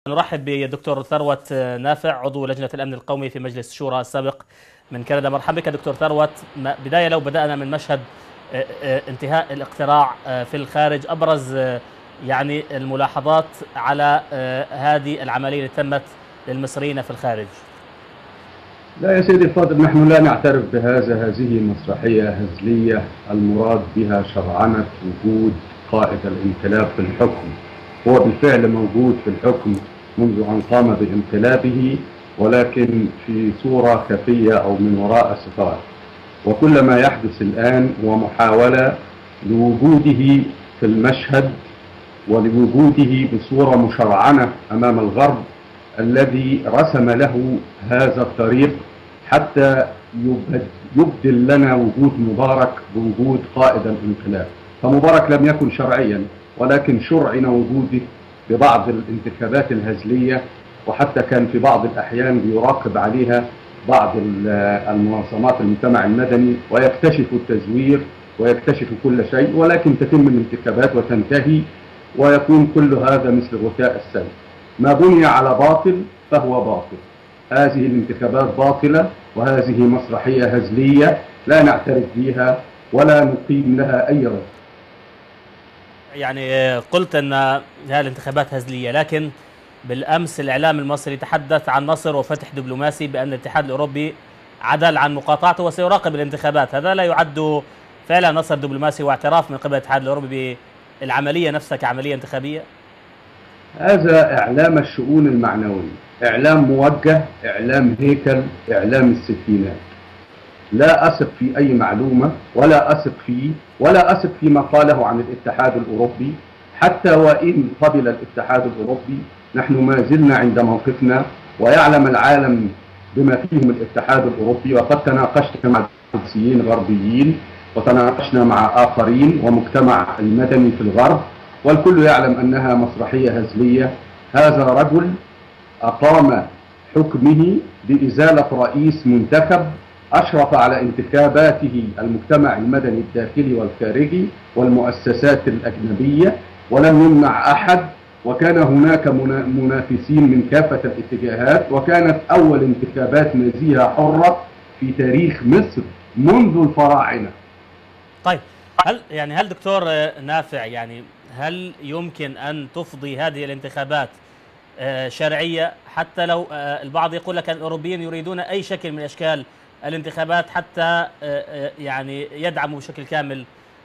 نرحب بالدكتور ثروت نافع، عضو لجنة الأمن القومي في مجلس الشورى السابق من كندا. مرحبا بك دكتور ثروت. بداية لو بدأنا من مشهد انتهاء الاقتراع في الخارج، أبرز يعني الملاحظات على هذه العملية اللي تمت للمصريين في الخارج. لا يا سيدي الفاضل، نحن لا نعترف هذه مسرحية هزلية المراد بها شرعنة وجود قائد الانقلاب في الحكم. هو بالفعل موجود في الحكم منذ أن قام بانقلابه، ولكن في صورة خفية أو من وراء ستار. وكل ما يحدث الآن هو محاولة لوجوده في المشهد ولوجوده بصورة مشرعنة أمام الغرب الذي رسم له هذا الطريق حتى يبدل لنا وجود مبارك بوجود قائد الانقلاب. فمبارك لم يكن شرعيا، ولكن شرعن وجوده ببعض الانتخابات الهزلية، وحتى كان في بعض الأحيان بيراقب عليها بعض المنظمات المجتمع المدني ويكتشف التزوير ويكتشف كل شيء، ولكن تتم الانتخابات وتنتهي ويكون كل هذا مثل غثاء السيل. ما بني على باطل فهو باطل. هذه الانتخابات باطلة، وهذه مسرحية هزلية لا نعترف بها ولا نقيم لها أي رد. يعني قلت أن هذه الانتخابات هزلية، لكن بالأمس الإعلام المصري تحدث عن نصر وفتح دبلوماسي بأن الاتحاد الأوروبي عدل عن مقاطعته وسيراقب الانتخابات. هذا لا يعد فعلا نصر دبلوماسي واعتراف من قبل الاتحاد الأوروبي بالعملية نفسها كعملية انتخابية؟ هذا إعلام الشؤون المعنوية، إعلام موجه، إعلام هيكل، إعلام الستينات. لا أثق في أي معلومة ولا أثق فيه ولا أثق فيما قاله عن الاتحاد الأوروبي. حتى وإن قبل الاتحاد الأوروبي نحن ما زلنا عند موقفنا، ويعلم العالم بما فيهم الاتحاد الأوروبي. وقد تناقشت مع سياسيين غربيين وتناقشنا مع آخرين ومجتمع المدني في الغرب، والكل يعلم أنها مسرحية هزلية. هذا رجل أقام حكمه بإزالة رئيس منتخب أشرف على انتخاباته المجتمع المدني الداخلي والخارجي والمؤسسات الأجنبية، ولم يمنع أحد، وكان هناك منافسين من كافة الاتجاهات، وكانت أول انتخابات نزيهة حرة في تاريخ مصر منذ الفراعنة. طيب، هل دكتور نافع، يعني هل يمكن أن تفضي هذه الانتخابات شرعية؟ حتى لو البعض يقول لك الأوروبيين يريدون أي شكل من أشكال الانتخابات حتى يعني يدعموا بشكل كامل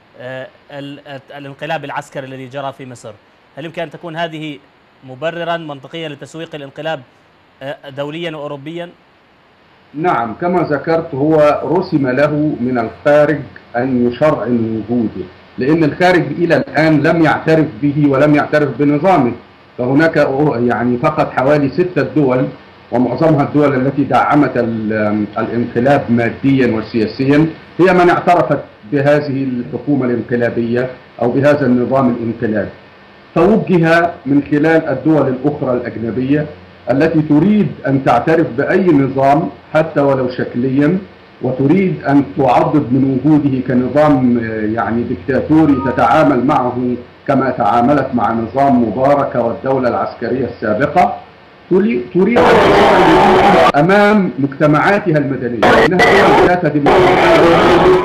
الانقلاب العسكري الذي جرى في مصر. هل يمكن أن تكون هذه مبررا منطقيا لتسويق الانقلاب دوليا وأوروبيا؟ نعم، كما ذكرت هو رسم له من الخارج أن يشرعن وجوده، لأن الخارج إلى الآن لم يعترف به ولم يعترف بنظامه. فهناك يعني فقط حوالي 6 دول، ومعظمها الدول التي دعمت الانقلاب ماديا وسياسيا، هي من اعترفت بهذه الحكومة الانقلابية أو بهذا النظام الانقلابي. توجه من خلال الدول الأخرى الأجنبية التي تريد أن تعترف بأي نظام حتى ولو شكليا، وتريد أن تعضد من وجوده كنظام يعني ديكتاتوري تتعامل معه كما تعاملت مع نظام مبارك والدولة العسكرية السابقة. تريد أن تكون أمام مجتمعاتها المدنية إنها ذات ديمقراطية.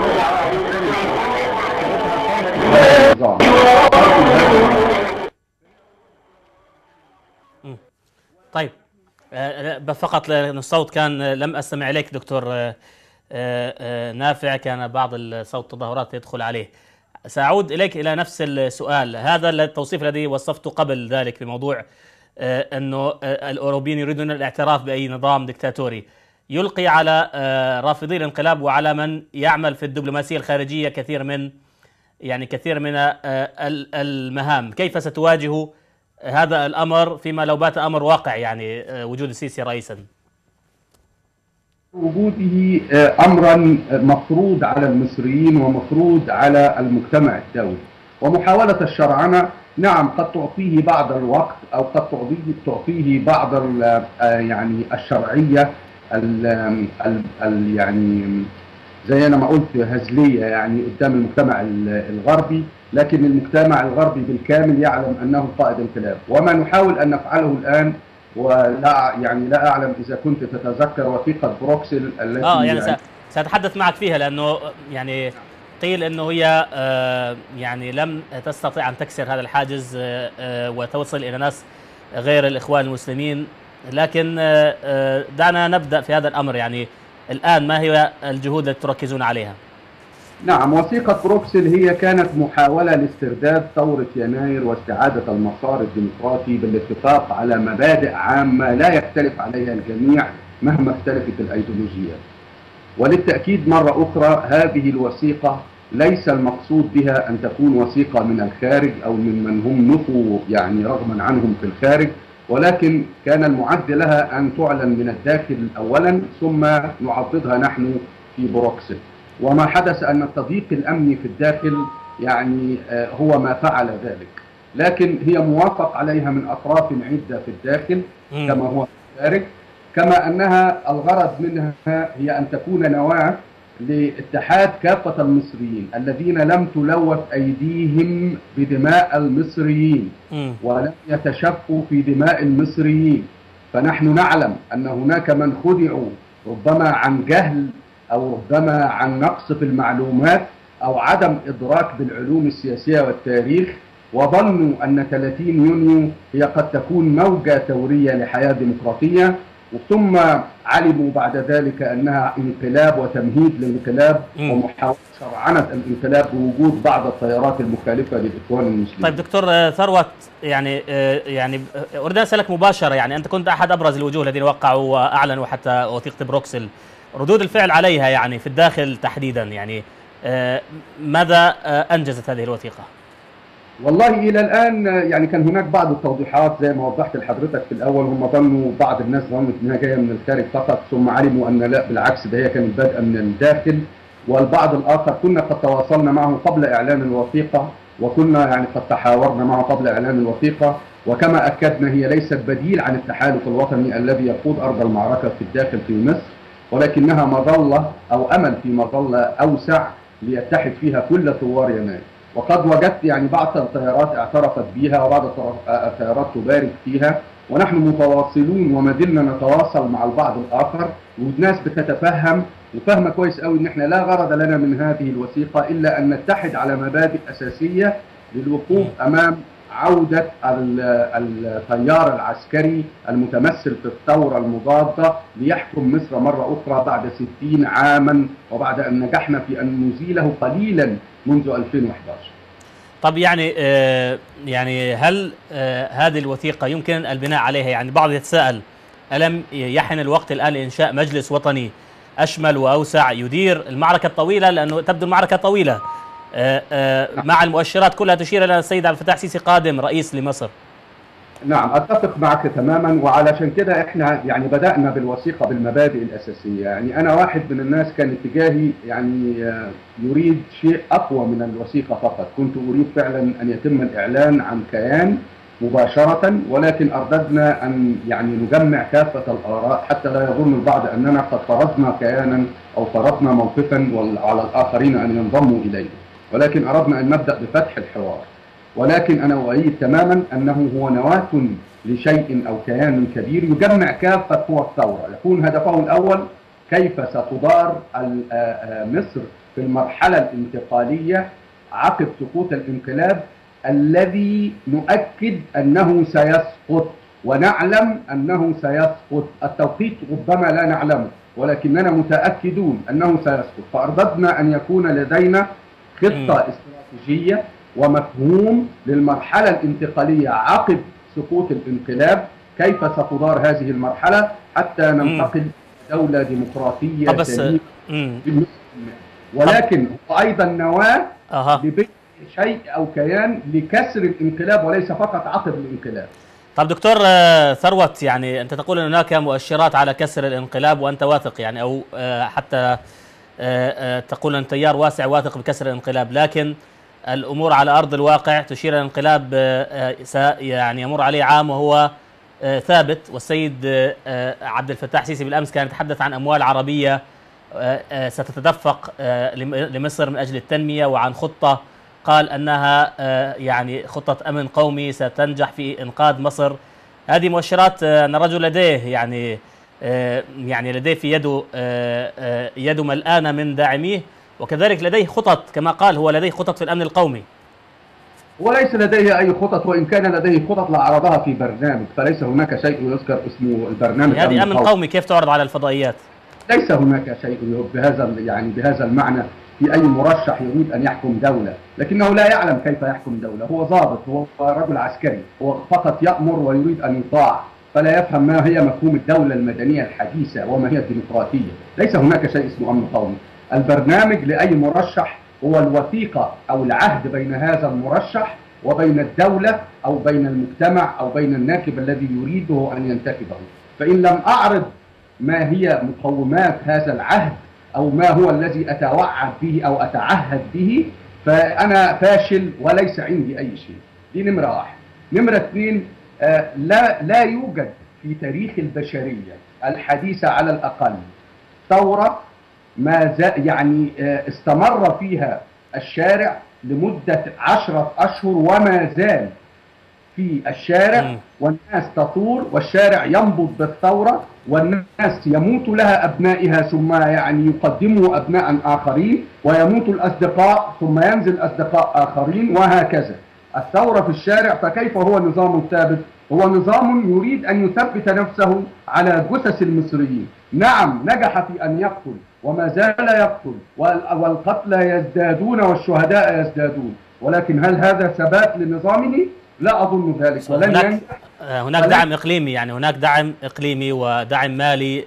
طيب، فقط لأن الصوت كان لم أستمع إليك دكتور نافع، كان بعض الصوت التظاهرات يدخل عليه. سأعود إليك إلى نفس السؤال. هذا التوصيف الذي وصفته قبل ذلك بموضوع أنه الأوروبيين يريدون الاعتراف بأي نظام دكتاتوري يلقي على رافضي الانقلاب وعلى من يعمل في الدبلوماسية الخارجية كثير من المهام. كيف ستواجه هذا الأمر فيما لو بات أمر واقع، يعني وجود السيسي رئيسا؟ وجوده أمرا مفروض على المصريين ومفروض على المجتمع الدولي، ومحاولة الشرعنة نعم قد تعطيه بعض الوقت أو قد تعطيه بعض يعني الشرعية يعني زي أنا ما قلت هزلية يعني قدام المجتمع الغربي، لكن المجتمع الغربي بالكامل يعلم أنه قائد انقلاب. وما نحاول أن نفعله الآن، ولا يعني لا أعلم إذا كنت تتذكر وثيقة بروكسل التي يعني سأتحدث معك فيها، لأنه يعني قيل أنه هي يعني لم تستطيع أن تكسر هذا الحاجز وتوصل إلى ناس غير الإخوان المسلمين. لكن دعنا نبدأ في هذا الأمر. يعني الآن ما هي الجهود التي تركزون عليها؟ نعم، وثيقة بروكسل هي كانت محاولة لاسترداد ثورة يناير واستعادة المسار الديمقراطي بالاتفاق على مبادئ عامة لا يختلف عليها الجميع مهما اختلفت الأيديولوجيات. وللتأكيد مرة أخرى، هذه الوثيقة ليس المقصود بها أن تكون وثيقة من الخارج أو من هم نفوا يعني رغما عنهم في الخارج، ولكن كان المعد لها أن تعلن من الداخل أولا ثم نعضدها نحن في بروكسل. وما حدث أن التضييق الأمني في الداخل يعني هو ما فعل ذلك، لكن هي موافق عليها من أطراف عدة في الداخل كما هو في الخارج، كما أنها الغرض منها هي أن تكون نواة لاتحاد كافة المصريين الذين لم تلوث أيديهم بدماء المصريين ولم يتشفوا في دماء المصريين. فنحن نعلم أن هناك من خدعوا ربما عن جهل أو ربما عن نقص في المعلومات أو عدم إدراك بالعلوم السياسية والتاريخ، وظنوا أن 30 يونيو هي قد تكون موجة ثورية لحياة ديمقراطية، ثم علموا بعد ذلك أنها انقلاب وتمهيد للانقلاب ومحاولة شرعنة الانقلاب بوجود بعض التيارات المخالفة للإخوان المسلمين. طيب دكتور ثروت، يعني أريد أن أسألك مباشرة، يعني أنت كنت أحد أبرز الوجوه الذين وقعوا وأعلنوا حتى وثيقة بروكسل، ردود الفعل عليها يعني في الداخل تحديدا، يعني ماذا أنجزت هذه الوثيقة؟ والله إلى الآن يعني كان هناك بعض التوضيحات زي ما وضحت لحضرتك في الأول. هم ظنوا، بعض الناس ظنت أنها جاية من الخارج فقط، ثم علموا أن لا، بالعكس، ده هي كانت بادئة من الداخل. والبعض الآخر كنا قد تواصلنا معه قبل إعلان الوثيقة، وكنا يعني قد تحاورنا معه قبل إعلان الوثيقة، وكما أكدنا هي ليست بديل عن التحالف الوطني الذي يقود أرض المعركة في الداخل في مصر، ولكنها مظلة أو أمل في مظلة أوسع ليتحد فيها كل ثوار يناير. وقد وجدت يعني بعض التيارات اعترفت بها وبعض التيارات تبارك فيها، ونحن متواصلون وما زلنا نتواصل مع البعض الآخر، والناس بتتفهم وفاهمة كويس قوي إن احنا لا غرض لنا من هذه الوثيقة إلا أن نتحد على مبادئ أساسية للوقوف أمام عودة التيار العسكري المتمثل في الثورة المضادة ليحكم مصر مرة أخرى بعد 60 عاما، وبعد أن نجحنا في أن نزيله قليلا منذ 2011. طب يعني هل هذه الوثيقة يمكن البناء عليها؟ يعني بعض يتساءل، ألم يحن الوقت الآن لإنشاء مجلس وطني أشمل وأوسع يدير المعركة الطويلة، لأنه تبدو المعركة طويلة مع المؤشرات كلها تشير إلى السيد عبد الفتاح السيسي قادم رئيس لمصر. نعم، أتفق معك تماما، وعلشان كده احنا يعني بدأنا بالوثيقة بالمبادئ الأساسية. يعني أنا واحد من الناس كان اتجاهي يعني يريد شيء أقوى من الوثيقة فقط. كنت أريد فعلا أن يتم الإعلان عن كيان مباشرة، ولكن أردنا أن يعني نجمع كافة الآراء حتى لا يظن البعض أننا قد فرضنا كيانا أو فرضنا موقفا وعلى الآخرين أن ينضموا إليه، ولكن أردنا أن نبدأ بفتح الحوار. ولكن أنا أؤيد تماما أنه هو نواة لشيء أو كيان كبير يجمع كافة قوى الثورة، يكون هدفه الأول كيف ستدار مصر في المرحلة الانتقالية عقب سقوط الانقلاب الذي نؤكد أنه سيسقط، ونعلم أنه سيسقط. التوقيت ربما لا نعلمه، ولكننا متأكدون أنه سيسقط. فأردنا أن يكون لدينا خطة استراتيجية ومفهوم للمرحلة الانتقالية عقب سقوط الانقلاب، كيف ستدار هذه المرحلة حتى ننتقل دولة ديمقراطية سليمة. ولكن هو أيضا نواة لبناء شيء أو كيان لكسر الانقلاب وليس فقط عقب الانقلاب. طب دكتور ثروت، يعني أنت تقول أن هناك مؤشرات على كسر الانقلاب وأنت واثق، يعني أو حتى تقول أن تيار واسع واثق بكسر الانقلاب، لكن الأمور على أرض الواقع تشير إلى الانقلاب يعني يمر عليه عام وهو ثابت. والسيد عبد الفتاح السيسي بالأمس كان يتحدث عن أموال عربية ستتدفق لمصر من أجل التنمية، وعن خطة قال أنها يعني خطة أمن قومي ستنجح في إنقاذ مصر. هذه مؤشرات أن الرجل لديه يعني لديه في يده يده ملآنة من داعميه، وكذلك لديه خطط كما قال، هو لديه خطط في الأمن القومي. وليس لديه أي خطط، وإن كان لديه خطط لعرضها في برنامج، فليس هناك شيء يذكر اسمه البرنامج. هذه أمن قومي كيف تعرض على الفضائيات؟ ليس هناك شيء بهذا المعنى في أي مرشح يريد أن يحكم دولة، لكنه لا يعلم كيف يحكم دولة. هو ضابط، هو رجل عسكري، هو فقط يأمر ويريد أن يطاع، فلا يفهم ما هي مفهوم الدولة المدنية الحديثة وما هي الديمقراطية. ليس هناك شيء اسمه أمن قومي. البرنامج لأي مرشح هو الوثيقة أو العهد بين هذا المرشح وبين الدولة أو بين المجتمع أو بين الناخب الذي يريده أن ينتخبه. فإن لم أعرض ما هي مقومات هذا العهد أو ما هو الذي أتوعد به أو أتعهد به، فأنا فاشل وليس عندي أي شيء. دي نمرة واحد. نمرة اثنين، لا يوجد في تاريخ البشرية الحديثة على الأقل ثورة ما يعني استمر فيها الشارع لمدة 10 أشهر وما زال في الشارع، والناس تثور والشارع ينبض بالثورة، والناس يموت لها أبنائها ثم يعني يقدموا أبناء آخرين، ويموت الأصدقاء ثم ينزل أصدقاء آخرين، وهكذا. الثورة في الشارع، فكيف هو نظام ثابت؟ هو نظام يريد أن يثبت نفسه على جثث المصريين. نعم، نجح في أن يقتل وما زال يقتل، والقتلى يزدادون والشهداء يزدادون، ولكن هل هذا ثبات لنظامه؟ لا أظن ذلك. هناك دعم إقليمي، يعني هناك دعم إقليمي ودعم مالي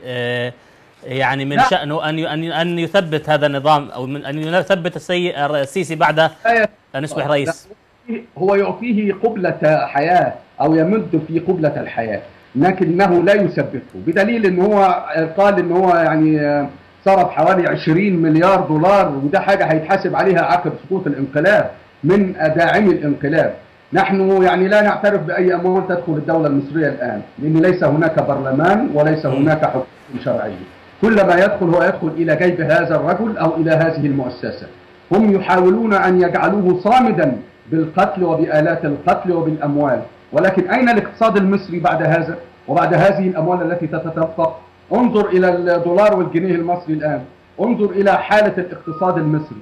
يعني من شأنه أن يثبت هذا النظام، أو من أن يثبت السيسي بعد أن يصبح رئيس. هو يعطيه قبلة حياة أو يمد في قبلة الحياة، لكنه لا يثبته، بدليل أنه هو قال أنه هو يعني صرف حوالي 20 مليار دولار، وده حاجة هيتحاسب عليها عقب سقوط الانقلاب من داعمي الانقلاب. نحن يعني لا نعترف بأي أموال تدخل الدولة المصرية الآن، لأن ليس هناك برلمان وليس هناك حكم شرعي. كل ما يدخل هو يدخل إلى جيب هذا الرجل أو إلى هذه المؤسسة. هم يحاولون أن يجعلوه صامدا بالقتل وبآلات القتل وبالأموال، ولكن أين الاقتصاد المصري بعد هذا وبعد هذه الأموال التي تتدفق؟ انظر إلى الدولار والجنيه المصري الآن، انظر إلى حالة الاقتصاد المصري،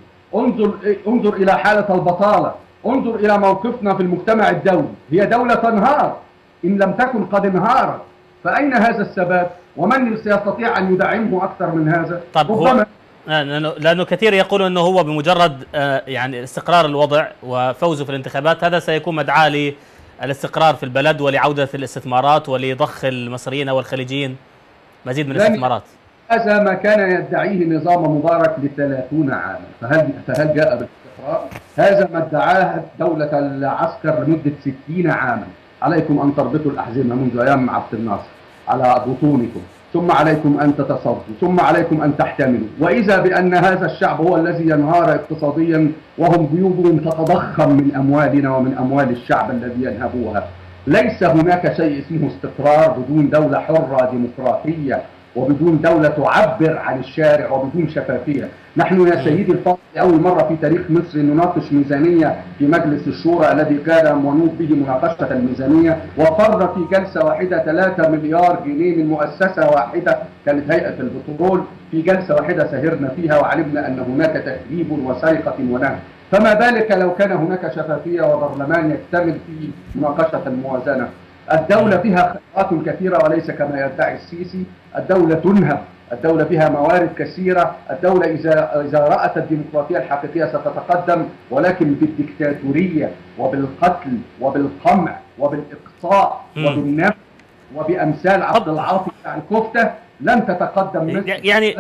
انظر إلى حالة البطالة، انظر إلى موقفنا في المجتمع الدولي. هي دولة تنهار إن لم تكن قد انهارت، فأين هذا الثبات؟ ومن سيستطيع أن يدعمه أكثر من هذا؟ طب هو لأنه كثير يقولون أنه هو بمجرد يعني استقرار الوضع وفوزه في الانتخابات هذا سيكون مدعاة للاستقرار في البلد ولعودة الاستثمارات ولضخ المصريين والخليجيين مزيد من الاستثمارات. هذا ما كان يدعيه نظام مبارك ل30 عاما، فهل جاء بالاستقرار؟ هذا ما ادعاه دولة العسكر لمدة 60 عاما. عليكم أن تربطوا الأحزمة منذ أيام عبد الناصر على بطونكم، ثم عليكم أن تتصرفوا، ثم عليكم أن تحتملوا. وإذا بأن هذا الشعب هو الذي ينهار اقتصاديا وهم جيوبهم تتضخم من أموالنا ومن أموال الشعب الذي ينهبوها. ليس هناك شيء اسمه استقرار بدون دولة حرة ديمقراطية، وبدون دولة تعبر عن الشارع، وبدون شفافية. نحن يا سيدي الفاضل لأول مرة في تاريخ مصر نناقش ميزانية في مجلس الشورى الذي كان منوط به مناقشة الميزانية، وفر في جلسة واحدة 3 مليار جنيه من مؤسسة واحدة كانت هيئة البترول. في جلسة واحدة سهرنا فيها وعلمنا أن هناك تهريب وسرقة ونهب، فما بالك لو كان هناك شفافية وبرلمان يكتمل في مناقشة الموازنة. الدولة فيها خيرات كثيرة وليس كما يدعي السيسي. الدولة تنهب، الدولة فيها موارد كثيرة. الدولة إذا رأت الديمقراطية الحقيقية ستتقدم، ولكن بالديكتاتورية وبالقتل وبالقمع وبالإقصاء وبالنفس وبأمثال عبد العاطي بتاع الكفتة لن تتقدم مصر.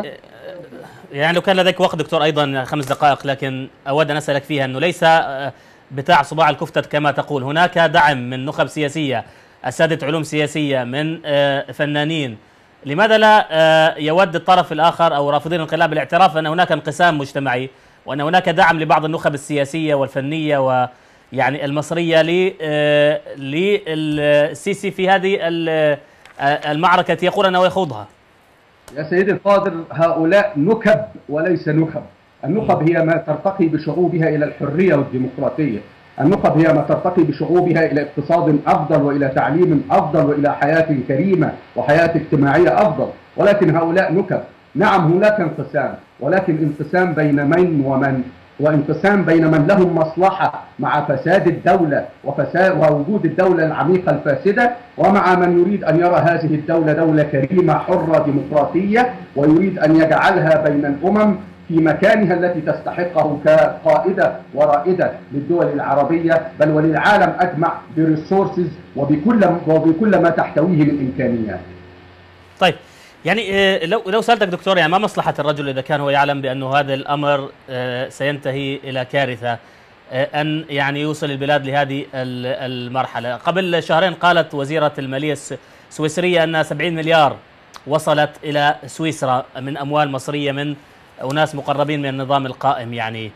يعني لو كان لديك وقت دكتور أيضا 5 دقائق، لكن أود أن أسألك فيها أنه ليس بتاع صباع الكفتة كما تقول، هناك دعم من نخب سياسية، أساتذة علوم سياسية، من فنانين. لماذا لا يود الطرف الآخر أو رافضين الانقلاب الاعتراف أن هناك انقسام مجتمعي وأن هناك دعم لبعض النخب السياسية والفنية ويعني المصرية للسيسي في هذه المعركة التي يقول أنه يخوضها؟ يا سيدي الفاضل، هؤلاء نكب وليس نخب. النخب هي ما ترتقي بشعوبها إلى الحرية والديمقراطية. النخب هي ما ترتقي بشعوبها إلى اقتصاد أفضل وإلى تعليم أفضل وإلى حياة كريمة وحياة اجتماعية أفضل. ولكن هؤلاء نكب. نعم هناك انقسام، ولكن انقسام بين من ومن، وانقسام بين من لهم مصلحة مع فساد الدولة ووجود الدولة العميقة الفاسدة، ومع من يريد أن يرى هذه الدولة دولة كريمة حرة ديمقراطية، ويريد أن يجعلها بين الأمم في مكانها التي تستحقه كقائدة ورائدة للدول العربية بل وللعالم أجمع بريسورسز وبكل ما تحتويه من إمكانيات. طيب يعني لو سألتك دكتور، يعني ما مصلحة الرجل إذا كان هو يعلم بأنه هذا الأمر سينتهي إلى كارثة، أن يعني يوصل البلاد لهذه المرحلة؟ قبل شهرين قالت وزيرة المالية السويسرية أن 70 مليار وصلت إلى سويسرا من أموال مصرية من أناس مقربين من النظام القائم. يعني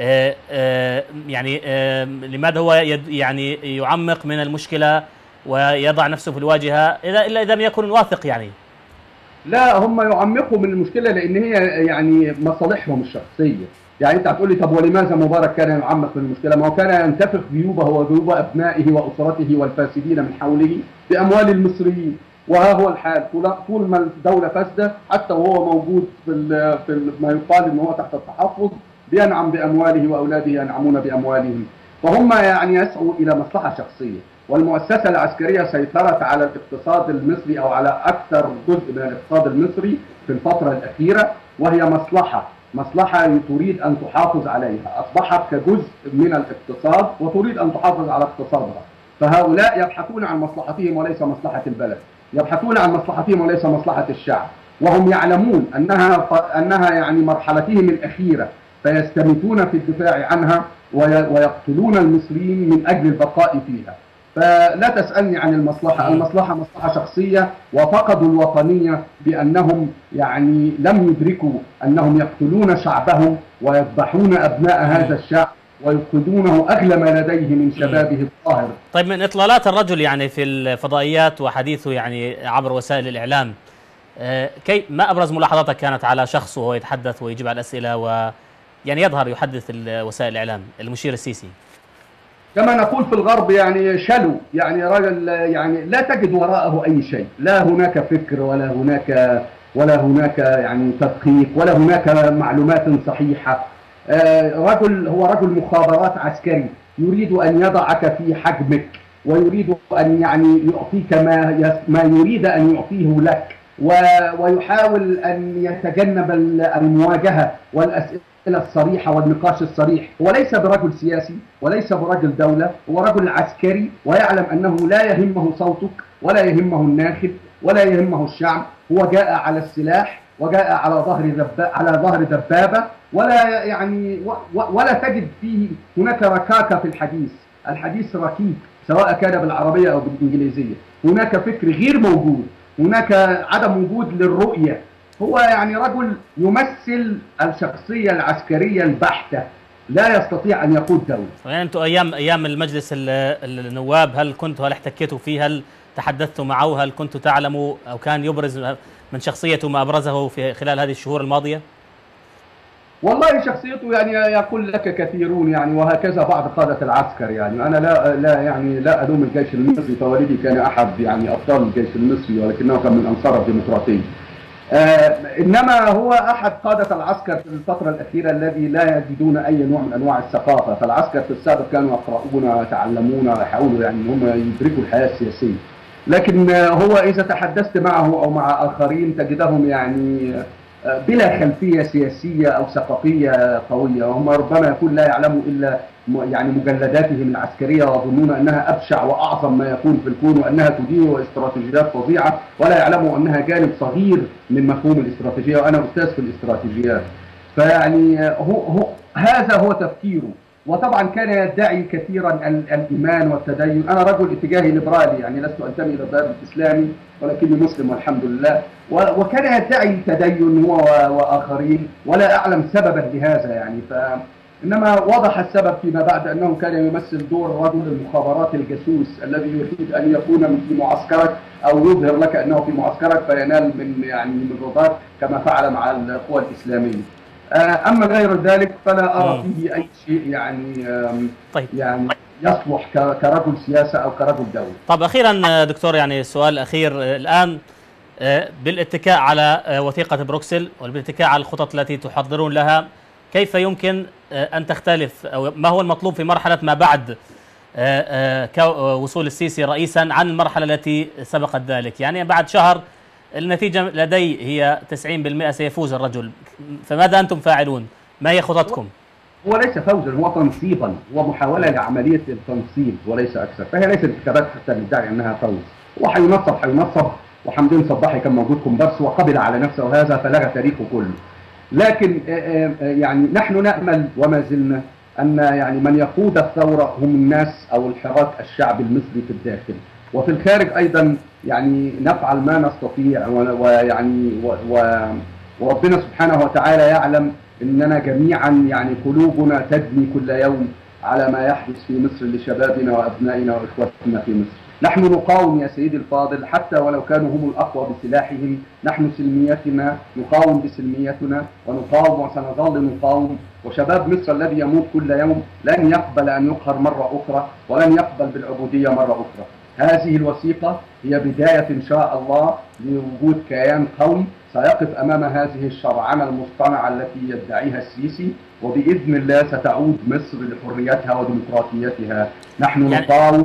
لماذا هو يعني يعمق من المشكلة ويضع نفسه في الواجهة إلا إذا لم يكن واثق؟ يعني لا، هم يعمقوا من المشكلة لأن هي يعني مصالحهم الشخصية. يعني أنت هتقول لي طب ولماذا مبارك كان يعمق من المشكلة؟ ما هو كان ينتفخ جيوبه وجيوب أبنائه وأسرته والفاسدين من حوله بأموال المصريين، وها هو الحال. طول ما الدولة فاسدة حتى وهو موجود في ما يقال إن هو تحت التحفظ بينعم بأمواله وأولاده ينعمون بأموالهم. فهم يعني يسعوا إلى مصلحة شخصية. والمؤسسة العسكرية سيطرت على الاقتصاد المصري أو على أكثر جزء من الاقتصاد المصري في الفترة الأخيرة، وهي مصلحة تريد أن تحافظ عليها، أصبحت كجزء من الاقتصاد وتريد أن تحافظ على اقتصادها. فهؤلاء يبحثون عن مصلحتهم وليس مصلحة البلد، يبحثون عن مصلحتهم وليس مصلحة الشعب، وهم يعلمون أنها يعني مرحلتهم الأخيرة، فيستميتون في الدفاع عنها ويقتلون المصريين من أجل البقاء فيها. فلا تسألني عن المصلحة، المصلحة مصلحة شخصية، وفقدوا الوطنية بأنهم يعني لم يدركوا أنهم يقتلون شعبهم ويذبحون أبناء هذا الشعب ويفقدونه أغلى ما لديه من شبابه الطاهر. طيب من إطلالات الرجل يعني في الفضائيات وحديث يعني عبر وسائل الإعلام، ما أبرز ملاحظاتك كانت على شخصه وهو يتحدث ويجيب على الأسئلة ويعني يظهر يحدث وسائل الإعلام المشير السيسي؟ كما نقول في الغرب يعني شلو، يعني رجل يعني لا تجد وراءه أي شيء، لا هناك فكر ولا هناك يعني تدقيق ولا هناك معلومات صحيحة. هو رجل مخابرات عسكري، يريد أن يضعك في حجمك ويريد أن يعني يعطيك ما يريد أن يعطيه لك، ويحاول أن يتجنب المواجهة والأسئلة الصريحة والنقاش الصريح. هو ليس برجل سياسي وليس برجل دولة، هو رجل عسكري، ويعلم أنه لا يهمه صوتك ولا يهمه الناخب ولا يهمه الشعب. هو جاء على السلاح وجاء على ظهر دبابة، ولا يعني ولا تجد فيه هناك ركاكة في الحديث ركيك سواء كان بالعربية أو بالإنجليزية. هناك فكر غير موجود، هناك عدم وجود للرؤية. هو يعني رجل يمثل الشخصية العسكرية البحتة، لا يستطيع أن يقود دولة. يعني أنتم أيام المجلس النواب هل احتكيتوا فيه؟ هل تحدثتوا معه؟ هل كنتوا تعلموا أو كان يبرز من شخصيته ما أبرزه في خلال هذه الشهور الماضية؟ والله شخصيته يعني يقول لك كثيرون يعني، وهكذا بعض قادة العسكر. يعني أنا لا ألوم الجيش المصري، فوالدي كان أحد يعني أبطال الجيش المصري ولكنه كان من أنصار الديمقراطية. إنما هو أحد قادة العسكر في الفترة الأخيرة الذي لا يجدون أي نوع من أنواع الثقافة. فالعسكر في السابق كانوا يقرؤون ويتعلمون ويحاولوا يعني هم يدركوا الحياة السياسية، لكن هو إذا تحدثت معه أو مع آخرين تجدهم يعني بلا خلفية سياسية أو ثقافية قوية. هم ربما يكون لا يعلموا إلا يعني مجلداتهم العسكرية ويظنون أنها أبشع وأعظم ما يكون في الكون وأنها تدير استراتيجيات فظيعة، ولا يعلموا أنها جانب صغير من مفهوم الاستراتيجية، وأنا أستاذ في الاستراتيجيات. فيعني هذا هو تفكيره. وطبعا كان يدعي كثيرا الإيمان والتدين. أنا رجل اتجاهي ليبرالي، يعني لست أنتمي إلى التيار الإسلامي ولكني مسلم والحمد لله. وكان يدعي التدين هو وآخرين، ولا أعلم سببا لهذا يعني. إنما وضح السبب فيما بعد أنه كان يمثل دور رجل المخابرات الجاسوس الذي يريد أن يكون في معسكرك أو يظهر لك أنه في معسكرك فينال من رضاك كما فعل مع القوى الإسلامية. أما غير ذلك فلا أرى فيه أي شيء يعني طيب. يعني يصلح كرجل سياسة أو كرجل دولة. طب أخيرا دكتور، يعني سؤال أخير الآن، بالاتكاء على وثيقة بروكسل وبالاتكاء على الخطط التي تحضرون لها، كيف يمكن أن تختلف أو ما هو المطلوب في مرحلة ما بعد وصول السيسي رئيسا عن المرحلة التي سبقت ذلك؟ يعني بعد شهر النتيجة لدي هي 90% سيفوز الرجل، فماذا أنتم فاعلون؟ ما هي خططكم؟ هو ليس فوزا، هو تنصيبا، هو محاولة لعملية التنصيب وليس أكثر، فهي ليست انتخابات حتى ندعي أنها فوز. هو هينصب وحمدين صباحي كان موجود كومبارس وقبل على نفسه هذا فلغى تاريخه كله. لكن يعني نحن نأمل وما زلنا أن يعني من يقود الثورة هم الناس أو الحراك الشعب المصري في الداخل وفي الخارج أيضا. يعني نفعل ما نستطيع ويعني وربنا سبحانه وتعالى يعلم أننا جميعا يعني قلوبنا تدمي كل يوم على ما يحدث في مصر لشبابنا وأبنائنا وإخوتنا في مصر. نحن نقاوم يا سيدي الفاضل حتى ولو كانوا هم الأقوى بسلاحهم. نحن سلميتنا نقاوم بسلميتنا ونقاوم وسنظل نقاوم. وشباب مصر الذي يموت كل يوم لن يقبل أن يقهر مرة أخرى ولن يقبل بالعبودية مرة أخرى. هذه الوثيقة هي بداية إن شاء الله لوجود كيان قوي سيقف أمام هذه الشرعنة المصطنعة التي يدعيها السيسي، وبإذن الله ستعود مصر لحريتها وديمقراطيتها. نحن نقاوم.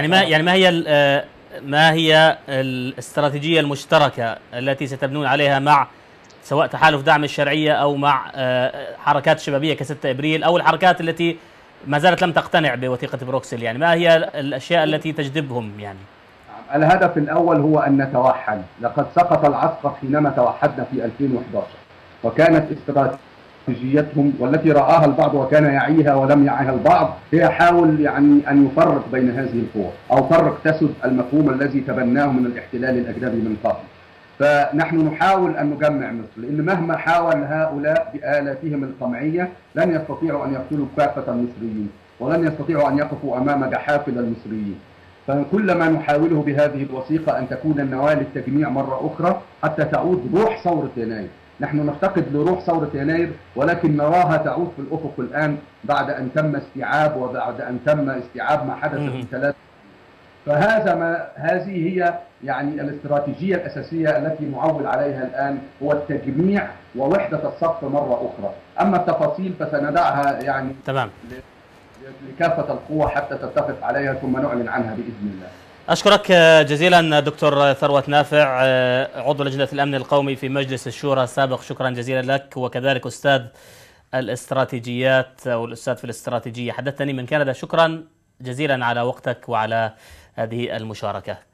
ما هي الاستراتيجية المشتركة التي ستبنون عليها مع سواء تحالف دعم الشرعية أو مع حركات شبابية كستة إبريل أو الحركات التي ما زالت لم تقتنع بوثيقة بروكسل؟ يعني ما هي الأشياء التي تجذبهم؟ يعني الهدف الأول هو أن نتوحد. لقد سقط العسكر حينما توحدنا في 2011، وكانت استراتيجيتهم والتي رآها البعض وكان يعيها ولم يعيها البعض هي حاول يعني أن يفرق بين هذه القوى أو فرق تسد المفهوم الذي تبناه من الاحتلال الأجنبي من قبل. فنحن نحاول أن نجمع مصر، لأن مهما حاول هؤلاء بآلاتهم القمعية لن يستطيعوا أن يقتلوا كافة المصريين ولن يستطيعوا أن يقفوا أمام جحافل المصريين. فكل ما نحاوله بهذه الوثيقة أن تكون النواة للتجميع مرة أخرى حتى تعود روح ثورة يناير. نحن نفتقد لروح ثورة يناير ولكن نراها تعود في الأفق الآن بعد أن تم استيعاب وبعد أن تم استيعاب ما حدث في 3. هذه هي يعني الاستراتيجية الأساسية التي نعول عليها الآن، هو التجميع ووحدة الصف مرة أخرى. أما التفاصيل فسندعها يعني تمام لكافة القوى حتى تتفق عليها ثم نعلن عنها بإذن الله. أشكرك جزيلا دكتور ثروت نافع، عضو لجنة الأمن القومي في مجلس الشورى السابق. شكرا جزيلا لك، وكذلك أستاذ الاستراتيجيات أو الأستاذ في الاستراتيجية حدثتني من كندا. شكرا جزيلا على وقتك وعلى هذه المشاركة.